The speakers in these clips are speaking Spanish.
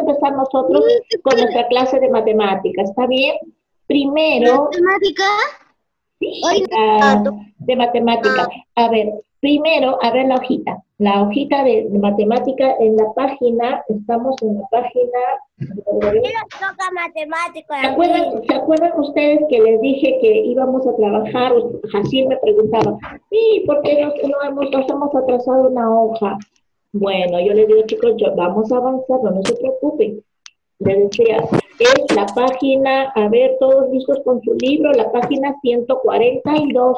empezar nosotros con nuestra clase de matemáticas, ¿está bien? Primero, ¿Matemática? sí, de matemática. A ver, primero, a ver la hojita de matemática en la página, estamos en la página. Toca matemática. ¿Se acuerdan ustedes que les dije que íbamos a trabajar? Así me preguntaba, sí, ¿por qué nos hemos atrasado una hoja? Bueno, yo les digo, chicos, vamos a avanzar, no se preocupen. Les decía, es la página, a ver, todos listos con su libro, la página 142.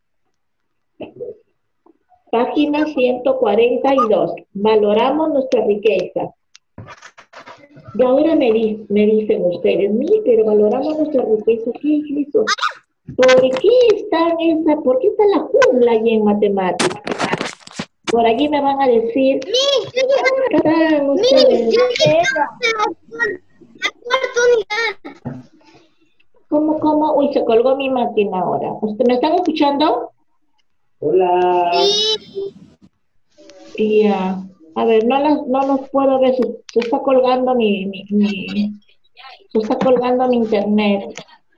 Página 142. Valoramos nuestra riqueza. Y ahora me dicen ustedes, pero valoramos nuestra riqueza, ¿qué es eso? ¿Por qué está la jungla allí en matemáticas? Por allí me van a decir, están ustedes. ¿Cómo? Uy, se colgó mi máquina ahora. ¿Me están escuchando? Hola. Sí. Ya. A ver, no los puedo ver, se está colgando se está colgando mi internet.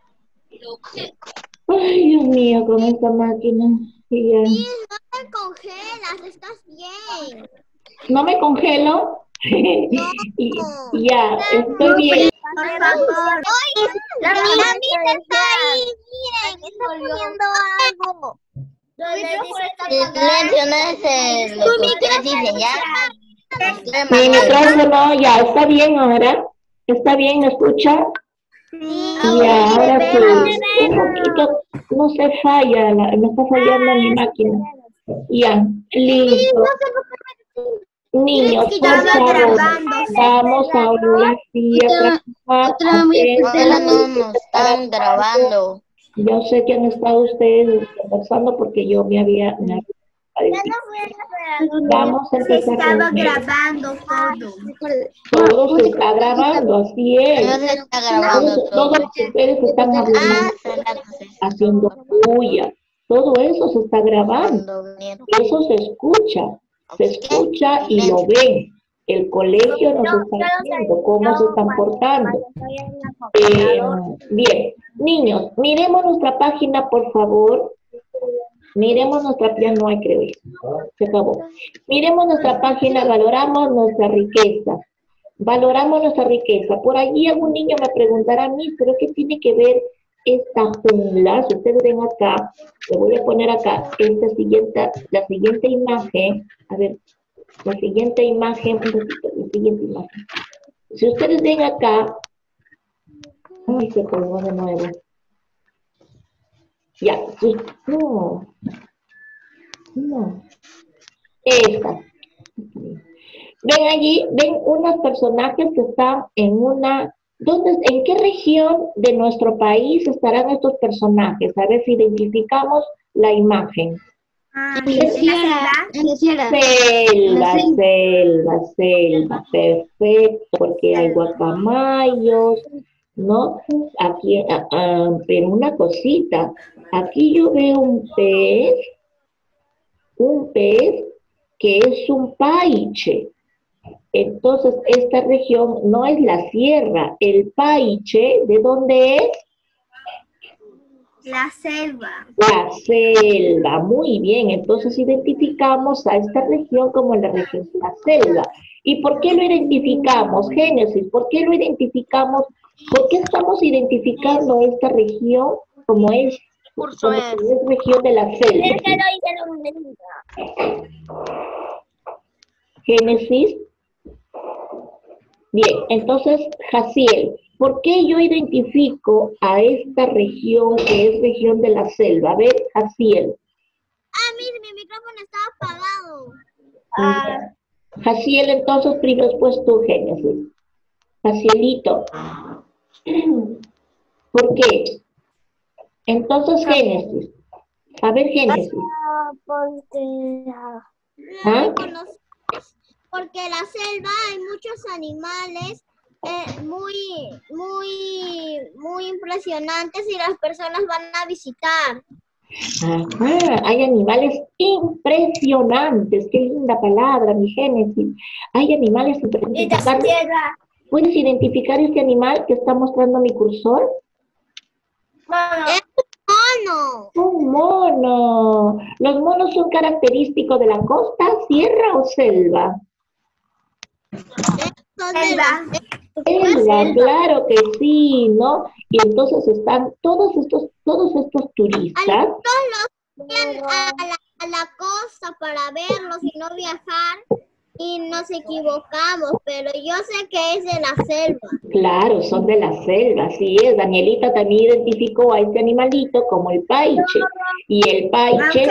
Ay, Dios mío, con esta máquina. Sí, ya. Sí, no te congelas, estás bien. ¿No me congelo? No. Ya, estoy bien. Por favor. La mira está ahí, miren, está poniendo algo. Silencio, no es lo que ustedes dicen, ¿ya? Mi micrófono ya está bien ahora. ¿Está bien? ¿Me escucha? Sí. Ya, ahora sí. Un poquito, no se falla, me está fallando mi máquina. Ya, listo. Niños, por favor, vamos ahora sí a trabajar. No nos están grabando. Yo sé que han estado ustedes conversando porque yo me había vamos a empezar. Estaba grabando todo. Todo se está grabando, así es. No se está grabando todo. Todos ustedes están hablando, haciendo bulla. Todo eso se está grabando. Eso se escucha y lo ven. El colegio nos está viendo cómo se están portando. Bien, niños, miremos nuestra página, por favor. Miremos nuestra página, no hay, creo yo. Se acabó. Miremos nuestra página, valoramos nuestra riqueza. Valoramos nuestra riqueza. Por allí algún niño me preguntará a mí, ¿pero qué tiene que ver esta jungla? Si ustedes ven acá, le voy a poner acá la siguiente imagen. A ver, la siguiente imagen, un ratito, la siguiente imagen. Si ustedes ven acá, ay, se colgó de nuevo. Ya, sí, no. Esta. Ven allí, ven unos personajes que están ¿en qué región de nuestro país estarán estos personajes? A ver si identificamos la imagen. Selva, perfecto, porque hay guacamayos, ¿no? Aquí, pero una cosita, aquí yo veo un pez que es un paiche. Entonces, esta región no es la sierra, el paiche, ¿de dónde es? La selva. La selva, muy bien. Entonces identificamos a esta región como la región de la selva. ¿Y por qué lo identificamos? Génesis, ¿por qué lo identificamos? ¿Por qué estamos identificando esta región como es región de la selva? Génesis. Bien, entonces, Jaciel, ¿por qué yo identifico a esta región que es región de la selva? A ver, Jaciel. Mire, mi micrófono estaba apagado. Jaciel, entonces, primero después tú, Génesis. Jacielito. ¿Por qué? Entonces, Génesis. A ver, Génesis. Porque en la selva hay muchos animales muy impresionantes y las personas van a visitar. Ajá, hay animales impresionantes. Qué linda palabra, mi Génesis. Hay animales impresionantes. ¿Puedes identificar este animal que está mostrando mi cursor? Es un mono. Un mono. ¿Los monos son característicos de la costa, sierra o selva? Selva, claro que sí, ¿no? Y entonces están todos estos turistas. A la costa para verlos y no viajar y nos equivocamos, pero yo sé que es de la selva. Claro, son de la selva, así es. Danielita también identificó a este animalito como el paiche. Y el paiche,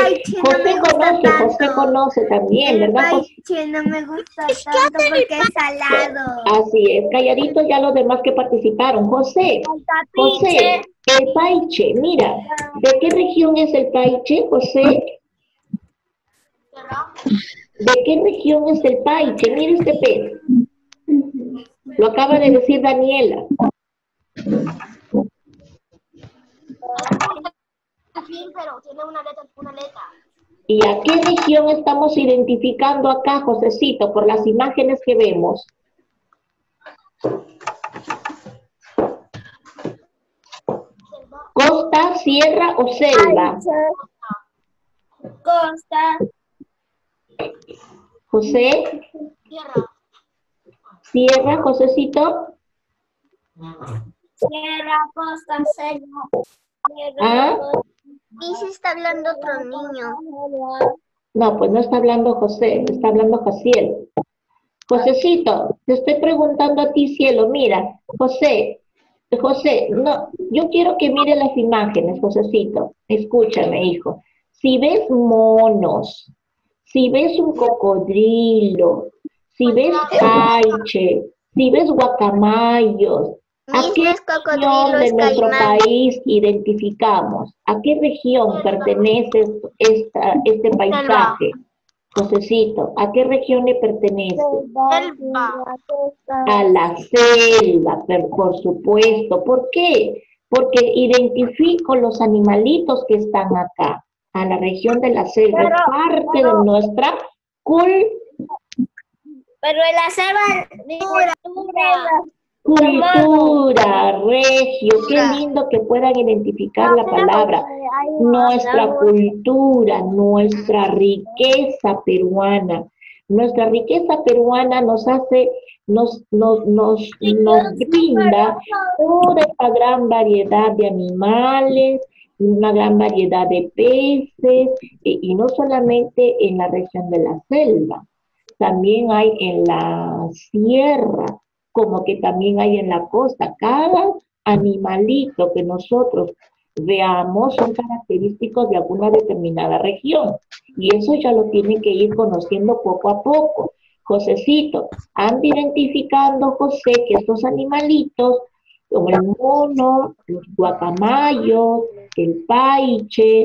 José conoce también, ¿verdad, José? El paiche no me gusta tanto porque es salado. Así es, calladitos ya los demás que participaron. José, el paiche, mira, ¿de qué región es el paiche, José? ¿De qué región es el paiche? Mira este pez. Lo acaba de decir Daniela. Pero tiene una aleta. ¿Y a qué región estamos identificando acá, Josecito, por las imágenes que vemos? ¿Costa, sierra o selva? Costa. José. Sierra, Josecito. Sierra, costa, selva. ¿Ah? Y se está hablando otro niño. No, pues no está hablando José, está hablando Jaciel. Josecito, te estoy preguntando a ti, cielo, mira, José, no, yo quiero que mire las imágenes, Josecito, escúchame, hijo. Si ves monos, si ves un cocodrilo, si ves paiche, si ves guacamayos, ¿a qué región de nuestro país identificamos? ¿A qué región pertenece este paisaje? Josecito, ¿a qué región le pertenece? A la selva, por supuesto. ¿Por qué? Porque identifico los animalitos que están acá, a la región de la selva. Es parte de nuestra Pero en la selva cultura, regio, qué lindo que puedan identificar la palabra. Nuestra cultura, nuestra riqueza peruana. Nuestra riqueza peruana nos brinda toda esta gran variedad de animales, una gran variedad de peces, y no solamente en la región de la selva, también hay en la sierra, como que también hay en la costa. Cada animalito que nosotros veamos son característicos de alguna determinada región. Y eso ya lo tienen que ir conociendo poco a poco. Josecito, anda identificando, José, que estos animalitos, como el mono, los guacamayos, el paiche,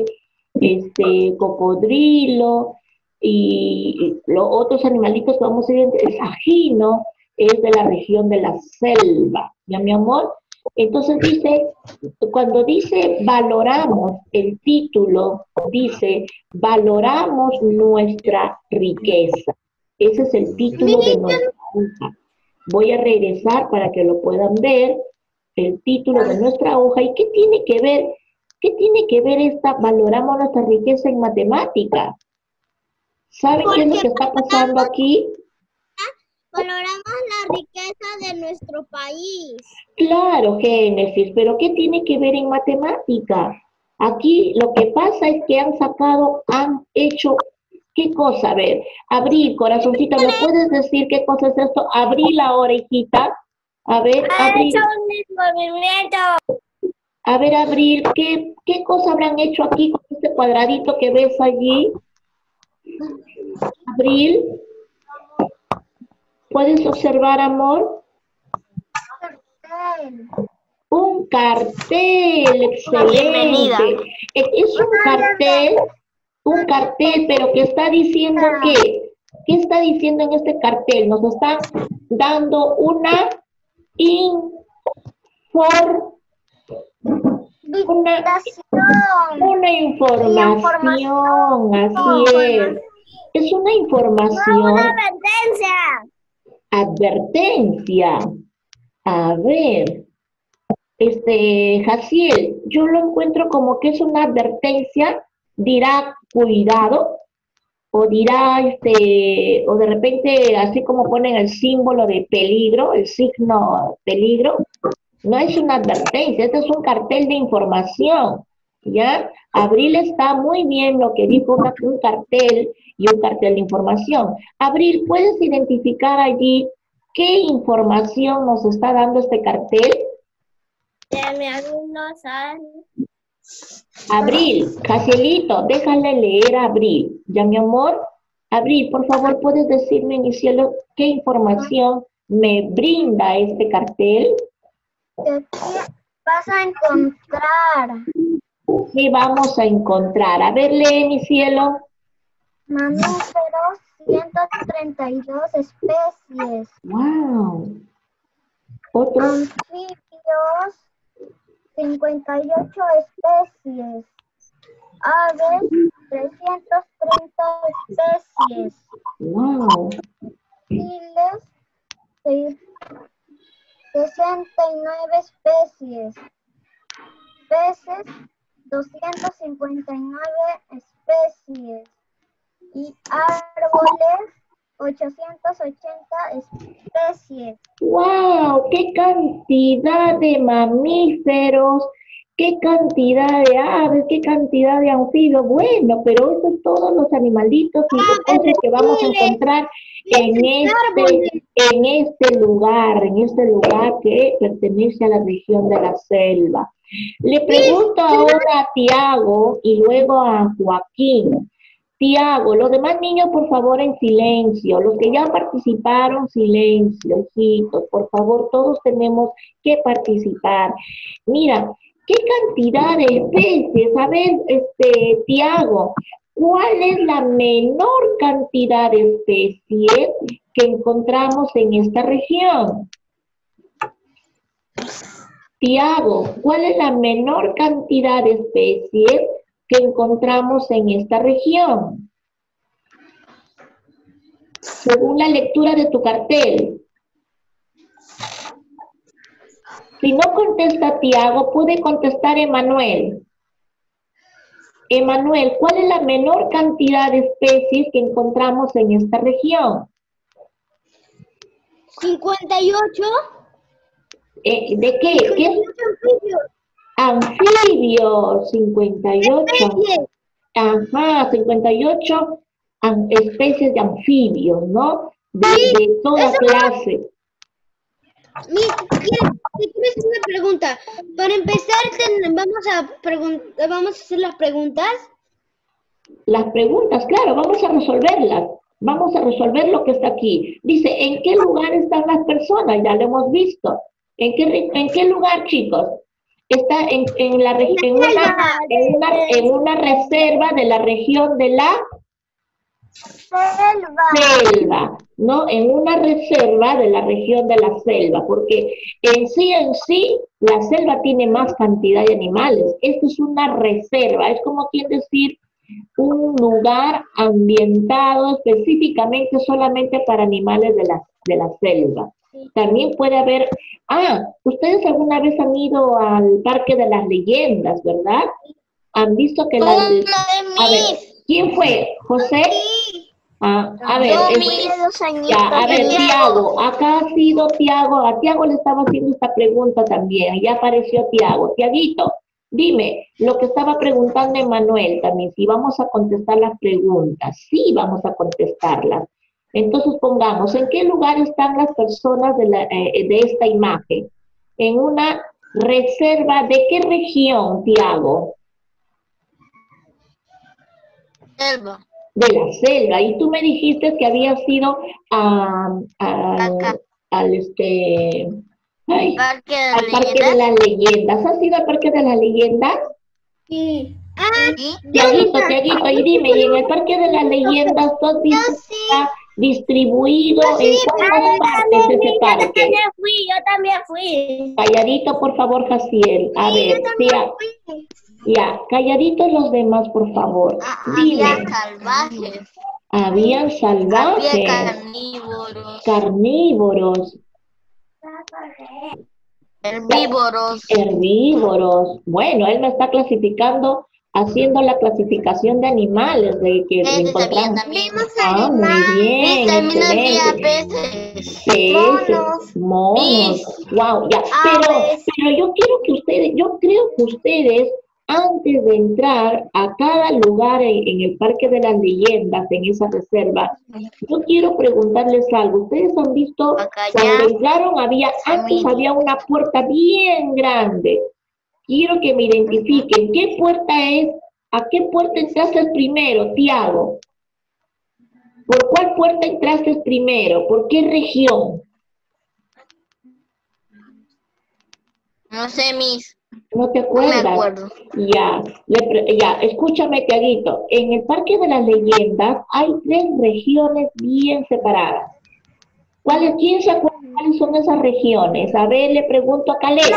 cocodrilo, y los otros animalitos que vamos a identificar, el sajino, es de la región de la selva, ¿ya, mi amor? Entonces dice, cuando dice valoramos, el título dice valoramos nuestra riqueza. Ese es el título de nuestra hoja. Voy a regresar para que lo puedan ver, el título de nuestra hoja. ¿Y qué tiene que ver? ¿Qué tiene que ver esta valoramos nuestra riqueza en matemática? ¿Saben qué es lo que está pasando aquí? Valoramos la riqueza de nuestro país. Claro, Génesis, pero ¿qué tiene que ver en matemática? Aquí lo que pasa es que han hecho, ¿qué cosa? A ver, Abril, corazoncita, ¿me puedes decir qué cosa es esto? Abril ahora, hijita. A ver, Abril. A ver, Abril, ¿qué cosa habrán hecho aquí con este cuadradito que ves allí? Abril. ¿Puedes observar, amor? Un cartel, excelente. Es un cartel, pero ¿qué está diciendo qué? ¿Qué está diciendo en este cartel? Nos está dando una información, así es. Es una información. Una advertencia. Advertencia. A ver, Jaciel, yo lo encuentro como que es una advertencia, dirá cuidado, o dirá, o de repente, así como ponen el símbolo de peligro, el signo peligro, no es una advertencia, este es un cartel de información, ¿ya? Abril está muy bien lo que dijo un cartel y un cartel de información. Abril, ¿puedes identificar allí qué información nos está dando este cartel? Abril, Jacielito, déjale leer a Abril. ¿Ya, mi amor? Abril, por favor, ¿puedes decirme en mi cielo qué información me brinda este cartel? ¿Qué vas a encontrar? ¿Qué vamos a encontrar? A ver, lee, mi cielo. Mamíferos, 132 especies. ¡Wow! Otro. Anfibios, 58 especies. Aves, 330 especies. ¡Wow! Reptiles, 69 especies. Peces, 259 especies. Y árboles, 880 especies. ¡Wow! ¡Qué cantidad de mamíferos! ¡Qué cantidad de aves! ¡Qué cantidad de anfibios! Bueno, pero eso es todos los animalitos y especies que vamos a encontrar en este lugar que pertenece a la región de la selva. Le pregunto ahora a Tiago y luego a Joaquín. Tiago, los demás niños, por favor, en silencio. Los que ya participaron, silencio, hijitos. Por favor, todos tenemos que participar. Mira, ¿qué cantidad de especies? A ver, Tiago, ¿cuál es la menor cantidad de especies que encontramos en esta región? Tiago, ¿cuál es la menor cantidad de especies que encontramos en esta región? Según la lectura de tu cartel. Si no contesta Tiago, puede contestar Emanuel. Emanuel, ¿cuál es la menor cantidad de especies que encontramos en esta región? 58. ¿De qué? ¿Qué? Anfibios, 58. Ajá, 58 especies de anfibios, ¿no? De toda clase. ¿Tienes una pregunta? Para empezar, vamos a hacer las preguntas. Las preguntas, claro, vamos a resolverlas. Vamos a resolver lo que está aquí. Dice, ¿en qué lugar están las personas? Ya lo hemos visto. ¿En qué lugar, chicos? Está en una reserva de la región de la selva, ¿no? En una reserva de la región de la selva, porque en sí, la selva tiene más cantidad de animales. Esto es una reserva, es como quien decir un lugar ambientado específicamente solamente para animales de la selva. También puede haber, ustedes alguna vez han ido al Parque de las Leyendas, ¿verdad? Han visto que a ver, ¿quién fue? ¿José? A ver, Tiago, acá ha sido Tiago, a Tiago le estaba haciendo esta pregunta también, ya apareció Tiago. Tiaguito, dime, lo que estaba preguntando Emanuel también, si vamos a contestar las preguntas. Sí, vamos a contestarlas. Entonces pongamos, ¿en qué lugar están las personas de esta imagen? En una reserva, ¿de qué región, Tiago? Selva. De la selva. Y tú me dijiste que había sido al Parque de las Leyendas. ¿Has ido al Parque de las Leyendas? Sí. Tiaguito, y dime, ¿y en el Parque de las Leyendas tú has visto que está distribuido en cuántas partes de ese parque? Yo también fui. Calladito, por favor, Jaciel. A ver, ya, calladitos los demás, por favor. Había salvajes. Habían Había salvajes, carnívoros, carnívoros, herbívoros. herbívoros. Bueno, él me está clasificando, haciendo la clasificación de animales de que Peces había encontramos. también. Ah, muy Y bien, también había excelente. peces. Peces, monos, Bis. wow, ya. Pero yo quiero que ustedes, yo creo que ustedes, antes de entrar a cada lugar en el Parque de las Leyendas, en esa reserva, yo quiero preguntarles algo. Ustedes han visto, cuando Pacaya, entraron antes había una puerta bien grande. Quiero que me identifiquen qué puerta es, a qué puerta entraste primero, Tiago. ¿Por cuál puerta entraste primero? ¿Por qué región? no sé, Miss. ¿No te No me acuerdas? acuerdo. Ya, escúchame, Tiaguito. En el Parque de las Leyendas hay 3 regiones bien separadas. ¿Quién se acuerda cuáles son esas regiones? A ver, le pregunto a Caleb.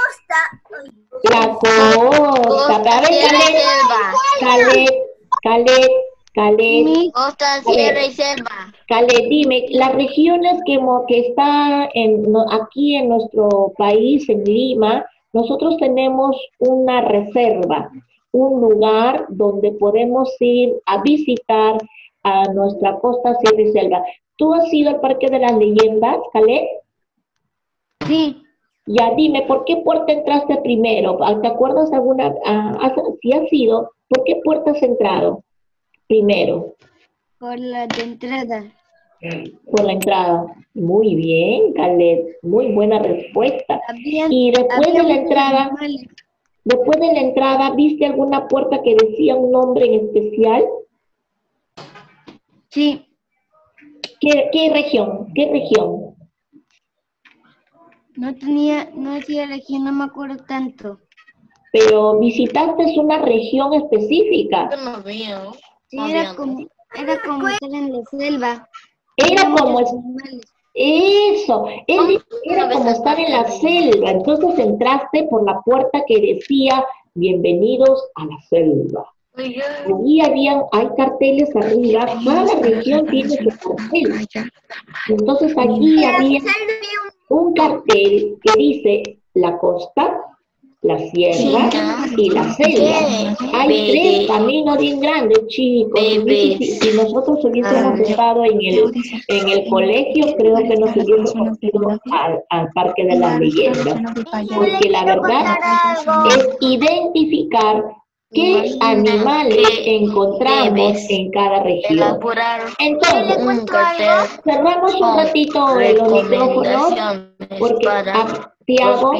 La costa. Costa, A ver, sierra y selva. Caleb. Costa, sierra y selva. Caleb, dime, las regiones que están aquí en nuestro país, en Lima, nosotros tenemos una reserva, un lugar donde podemos ir a visitar a nuestra costa, sierra y selva. ¿Tú has ido al Parque de las Leyendas, Caleb? Sí. Ya, dime, ¿por qué puerta entraste primero? ¿Te acuerdas alguna? Si has ido, ¿por qué puerta has entrado primero? Por la de entrada. Por la entrada. Muy bien, Caleb. Muy buena respuesta. Y después de la entrada, ¿viste alguna puerta que decía un nombre en especial? Sí. ¿Qué región? ¿Qué región? No hacía región, no me acuerdo tanto. Pero visitaste una región específica. Yo no veo. Sí, No era veo. como estar en la selva. Era Había como muchos animales. eso, él dice que era Una vez como estar en la selva, entonces entraste por la puerta que decía, bienvenidos a la selva. Allí hay carteles arriba, cada región tiene su cartel. Entonces allí había un cartel que dice la costa, la sierra y la selva. Hay 3 caminos bien grandes, chicos. Si nosotros hubiésemos estado en el colegio, creo que nos hubiésemos ido al Parque de las Leyendas. Porque la verdad es identificar qué animales encontramos en cada región. Entonces, cerramos un ratito los micrófonos, porque Tiago,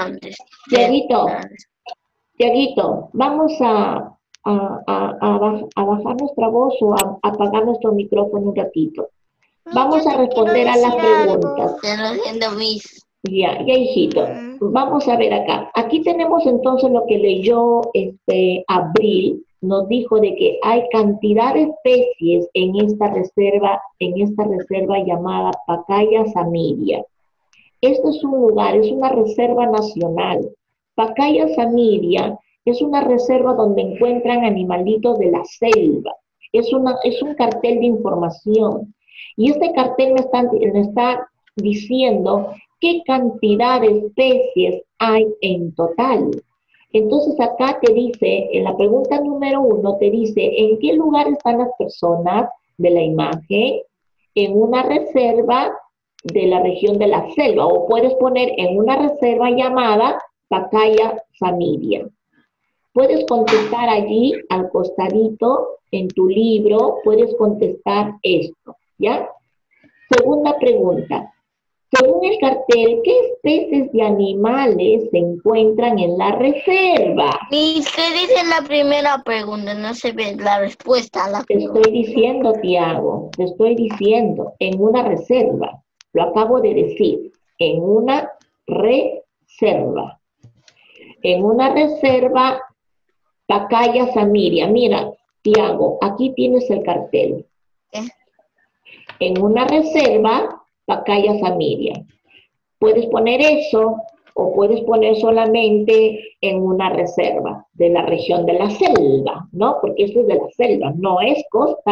Tiaguito, vamos a bajar nuestra voz o a apagar nuestro micrófono un ratito. Vamos a responder a las preguntas. Ya, hijito. Vamos a ver acá. Aquí tenemos entonces lo que leyó Abril. Nos dijo de que hay cantidad de especies en esta reserva llamada Pacaya Samiria. Este es un lugar, es una reserva nacional. Pacaya Samiria es una reserva donde encuentran animalitos de la selva. Es un cartel de información. Y este cartel me está diciendo qué cantidad de especies hay en total. Entonces acá te dice, en la pregunta número 1, te dice, ¿en qué lugar están las personas de la imagen? En una reserva de la región de la selva, o puedes poner en una reserva llamada Pacaya Samiria. Puedes contestar allí al costadito en tu libro, puedes contestar esto, ¿ya? Segunda pregunta. Según el cartel, ¿qué especies de animales se encuentran en la reserva? ¿Y qué dice la primera pregunta? No se ve la respuesta a la Te pregunta. estoy diciendo, Tiago, te estoy diciendo, en una reserva. Lo acabo de decir, en una reserva. En una reserva, Pacaya Samiria. Mira, Tiago, aquí tienes el cartel. ¿Qué? En una reserva, Pacaya Samiria. Puedes poner eso o puedes poner solamente en una reserva de la región de la selva, ¿no? Porque esto es de la selva, no es costa,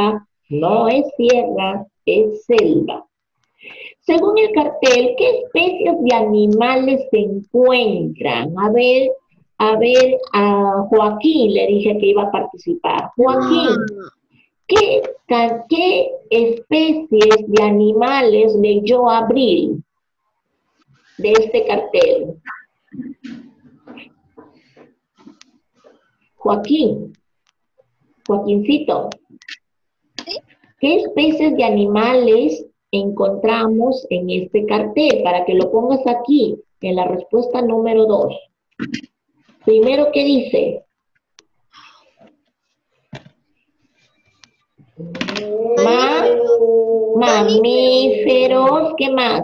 No es sierra, es selva. Según el cartel, ¿qué especies de animales se encuentran? A Joaquín le dije que iba a participar. Joaquín, ¿qué especies de animales leyó Abril de este cartel? Joaquincito, ¿qué especies de animales encontramos en este cartel? Para que lo pongas aquí, en la respuesta número 2. Primero, ¿qué dice? Mamíferos, ¿qué más?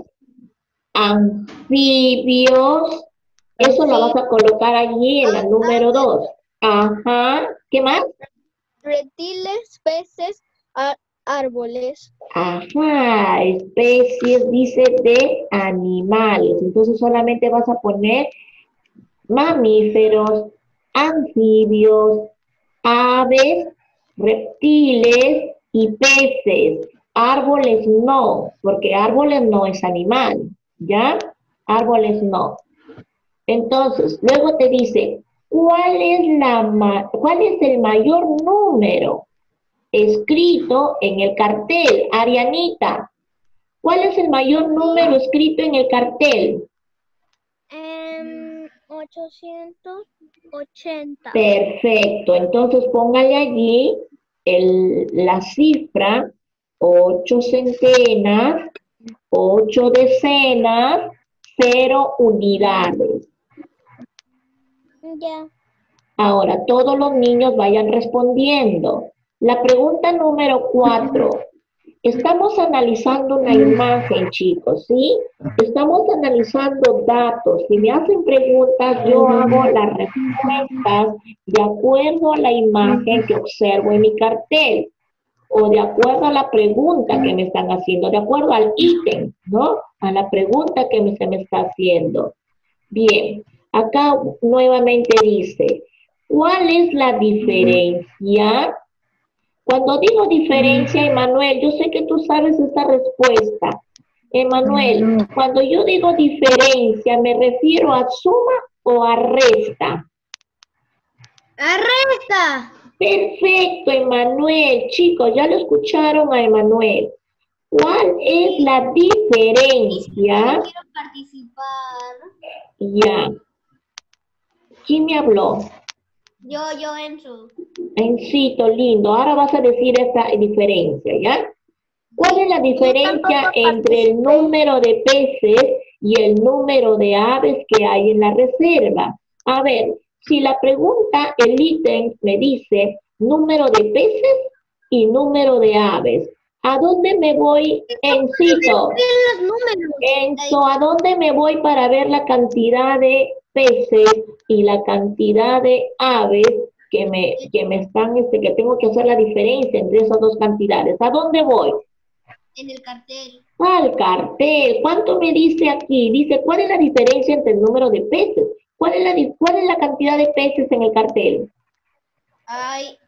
Anfibios, eso lo vas a colocar allí en la número 2. Ajá, ¿qué más? Reptiles, peces, árboles. Ajá, especies, dice, de animales. Entonces solamente vas a poner mamíferos, anfibios, aves, reptiles y peces. Árboles no, porque árboles no es animal, ¿ya? Árboles no. Entonces, luego te dice, ¿cuál es el mayor número escrito en el cartel? Arianita, ¿cuál es el mayor número escrito en el cartel? 880. Perfecto, entonces póngale allí la cifra 8 centenas, 8 decenas, 0 unidades. Ya. Ahora, todos los niños vayan respondiendo. La pregunta número 4. Estamos analizando una imagen, chicos, ¿sí? Estamos analizando datos. Si me hacen preguntas, yo hago las respuestas de acuerdo a la imagen que observo en mi cartel o de acuerdo a la pregunta que me están haciendo, de acuerdo al ítem, ¿no? A la pregunta que se me está haciendo. Bien, acá nuevamente dice, ¿cuál es la diferencia? Cuando digo diferencia, Emanuel, yo sé que tú sabes esta respuesta. Emanuel, cuando yo digo diferencia, ¿me refiero a suma o a resta? ¡A resta! Perfecto, Emanuel. Chicos, ya lo escucharon a Emanuel. ¿Cuál es la diferencia? Quiero participar. Ya. ¿Quién me habló? Yo, Enzo. Encito, lindo. Ahora vas a decir esta diferencia, ¿ya? ¿Cuál es la diferencia entre el número de peces y el número de aves que hay en la reserva? A ver, si la pregunta, el ítem me dice número de peces y número de aves, ¿a dónde me voy, Encito? Enzo, ¿a dónde me voy para ver la cantidad de peces y la cantidad de aves que tengo que hacer la diferencia entre esas dos cantidades? ¿A dónde voy? En el cartel. Al cartel. ¿Cuánto me dice aquí? Dice, ¿cuál es la diferencia entre el número de peces? ¿Cuál es la cantidad de peces en el cartel? Hay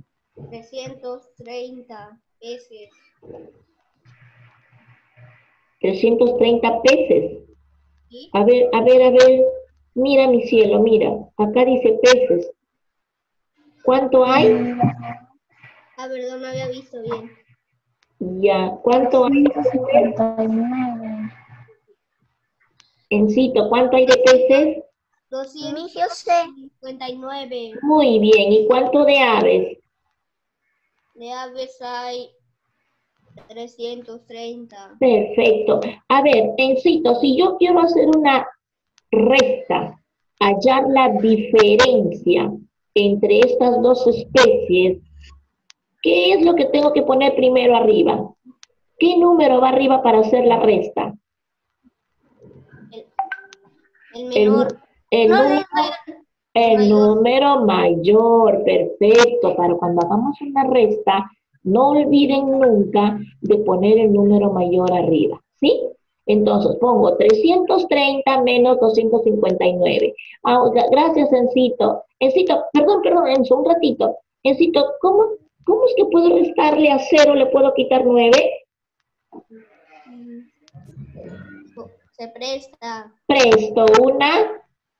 330 peces. 330 peces. ¿Sí? A ver. Mira, mi cielo, mira. Acá dice peces. ¿Cuánto hay? A ver, no me había visto bien. Ya. ¿Cuánto hay? 259. Encito, ¿cuánto hay de peces? 259. Muy bien. ¿Y cuánto de aves? De aves hay 330. Perfecto. A ver, Encito, si yo quiero hacer una resta, hallar la diferencia entre estas dos especies, ¿qué es lo que tengo que poner primero arriba? ¿Qué número va arriba para hacer la resta? El menor. El número mayor, perfecto. Para cuando hagamos una resta, no olviden nunca de poner el número mayor arriba, ¿sí? Entonces pongo 330 menos 259. Gracias, Encito. Encito, perdón, Enzo, un ratito. Encito, ¿cómo ¿Cómo es que puedo restarle a 0? ¿Le puedo quitar 9? Se presta. Presto una.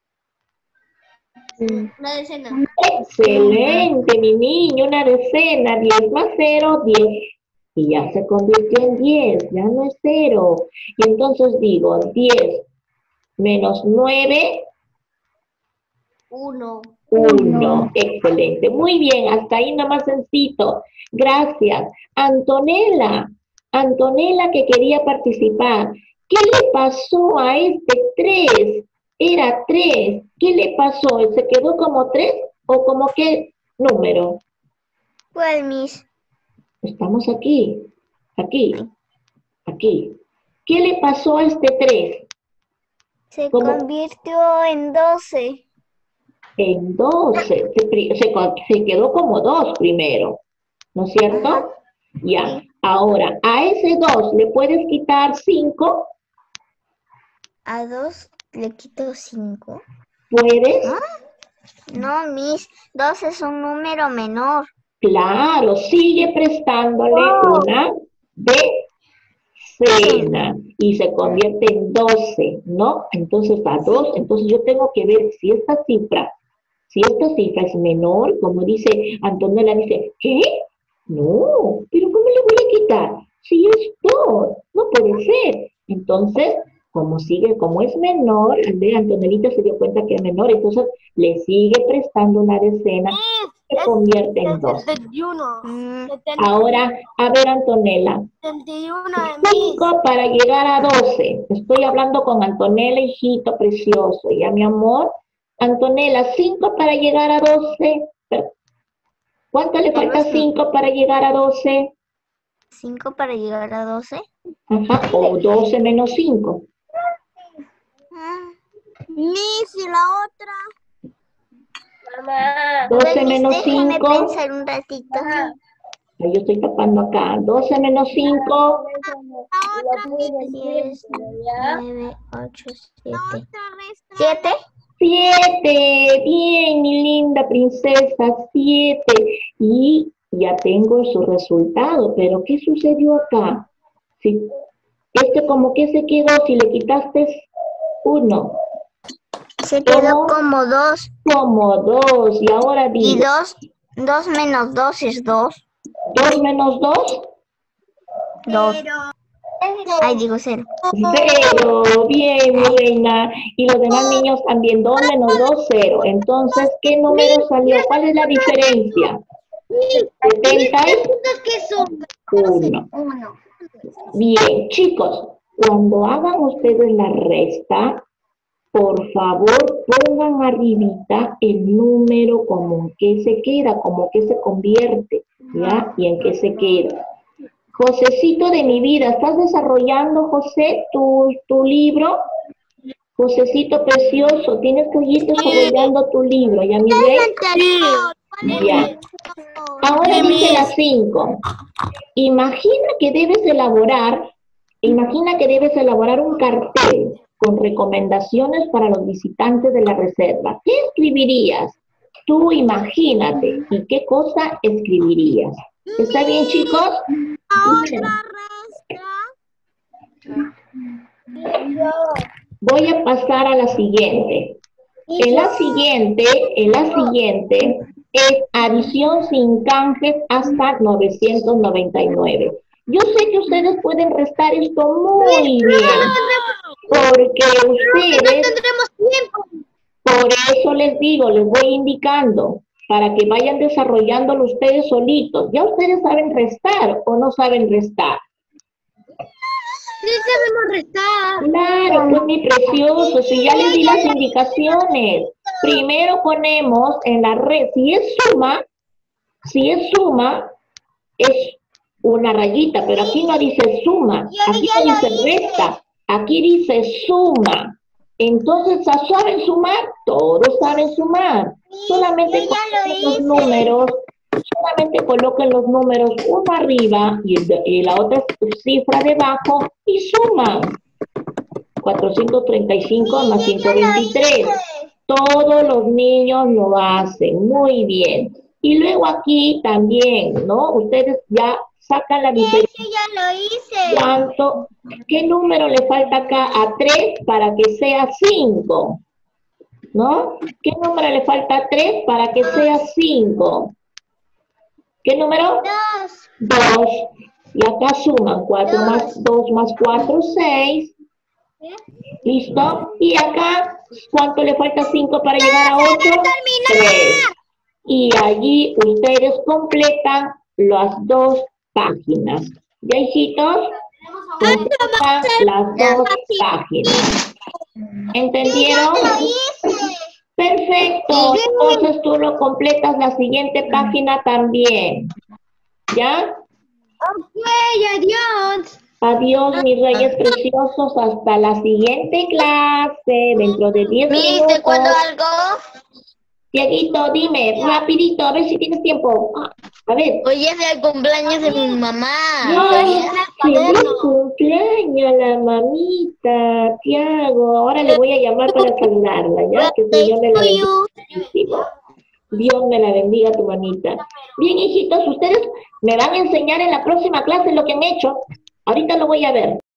Una decena. Excelente, mi niño, una decena. 10 más 0, 10. Y ya se convirtió en 10, ya no es 0. Y entonces digo, 10 menos 9, 1. 1. Excelente. Muy bien, hasta ahí nada más sencillo. Gracias. Antonella, Antonella que quería participar. ¿Qué le pasó a este 3? Era 3. ¿Qué le pasó? ¿Se quedó como 3 o como qué número? ¿Cuál, Miss? Estamos aquí, aquí, aquí. ¿Qué le pasó a este 3? Se ¿Cómo? convirtió en 12. En 12. Se quedó como 2 primero, ¿no es cierto? Ya. Ahora, a ese 2 le puedes quitar 5. A 2 le quito 5. ¿Puedes? No, Miss. 2 es un número menor. Claro, sigue prestándole una decena y se convierte en 12, ¿no? Entonces a 2, entonces yo tengo que ver si esta cifra es menor, como dice Antonella, dice, ¿qué? No, pero ¿cómo le voy a quitar? Si es 2, no puede ser. Entonces, como es menor, Antonelita se dio cuenta que es menor, entonces le sigue prestando una decena, se convierte en 2. 71. Ahora, a ver, Antonella, 71 5 para llegar a 12. Estoy hablando con Antonella, hijito precioso, ya mi amor. Antonella, 5 para llegar a 12. ¿Cuánto le falta 5 para llegar a 12? 5 para llegar a 12. Ajá, o 12 menos 5. Miss, ¿y la otra? 12 menos Déjeme 5. pensar un ratito. Yo estoy tapando acá. 12 menos 5. La otra, Miss. 10, 9, 8, 7. Otra resta. 7. Bien, mi linda princesa. 7. Y ya tengo su resultado. Pero ¿qué sucedió acá? Si, como que se quedó si le quitaste 1. Se quedó como 2. Como 2. Y ahora Y digo. 2 menos 2 es 2. 2 menos 2. 2. Ay, digo 0. 0. Bien, mi reina. Y los demás niños también. 2 menos 2, 0. Entonces, ¿qué número salió? ¿Cuál es la diferencia? 71. Bien, chicos, cuando hagan ustedes la resta, por favor, pongan arribita el número como en qué se queda, como que se convierte, ¿ya? Y en qué se queda. Josecito de mi vida, ¿estás desarrollando, José, tu libro? Josecito precioso, tienes que ir desarrollando tu libro, ¿ya, mi rey? Ya. Ahora dice las 5. Imagina que debes elaborar un cartel con recomendaciones para los visitantes de la reserva. ¿Qué escribirías? Tú imagínate. ¿Y qué cosa escribirías? ¿Está bien, chicos? Voy a pasar a la siguiente. En la siguiente es adición sin canjes hasta 999. Yo sé que ustedes pueden restar esto muy bien, porque ustedes, por eso les digo, les voy indicando, para que vayan desarrollándolo ustedes solitos. ¿Ya ustedes saben restar o no saben restar? Sí sabemos restar. Claro, pues mi precioso, si ya les di las indicaciones. Primero ponemos en la red, si es suma, es una rayita, pero aquí no dice suma, aquí no dice resta, aquí dice suma. Entonces, ¿saben sumar? Todos saben sumar. Solamente coloquen los números uno arriba y la otra cifra debajo y suman. 435 más 123. Todos los niños lo hacen. Muy bien. Y luego aquí también, ¿no? Ustedes ya sacan la diferencia. Sí, ya lo hice. ¿Cuánto? ¿Qué número le falta acá a 3 para que sea 5? ¿No? ¿Qué número le falta a 3 para que sea 5? ¿Qué número? 2. 2. Y acá suman 4 más 2 más 4, 6. ¿Listo? Y acá, ¿cuánto le falta 5 para llegar a 8? 3. Y allí ustedes completan las 2 páginas. ¿Ya, hijitos? Completan las 2 páginas. ¿Entendieron? Lo hice. Perfecto. Entonces tú lo completas la siguiente página también. ¿Ya? Ok, adiós. Adiós, mis reyes preciosos. Hasta la siguiente clase. Dentro de 10 Miss, ¿te cuento minutos. algo? Dieguito, dime, rapidito, a ver si tienes tiempo. A ver. Hoy es el cumpleaños de mi mamá. ¡Ay, ¿Sabías? feliz cumpleaños la mamita, Tiago! Ahora le voy a llamar para saludarla, ¿ya? Que Dios me la bendiga. Dios me la bendiga, tu mamita. Bien, hijitos, ustedes me van a enseñar en la próxima clase lo que han hecho. Ahorita lo voy a ver.